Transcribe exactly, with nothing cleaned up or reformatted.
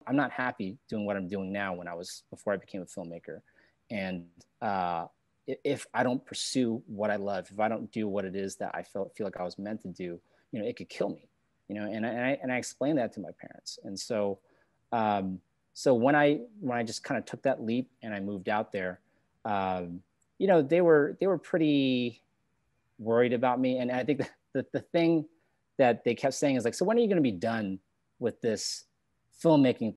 I'm not happy doing what I'm doing now when I was, before I became a filmmaker. And uh, if I don't pursue what I love, if I don't do what it is that I felt, feel like I was meant to do, you know, it could kill me, you know, and I, and I explained that to my parents. And so, um, so when I, when I just kind of took that leap and I moved out there, um, you know, they were, they were pretty worried about me. And I think the, the thing that they kept saying is like, so when are you going to be done with this filmmaking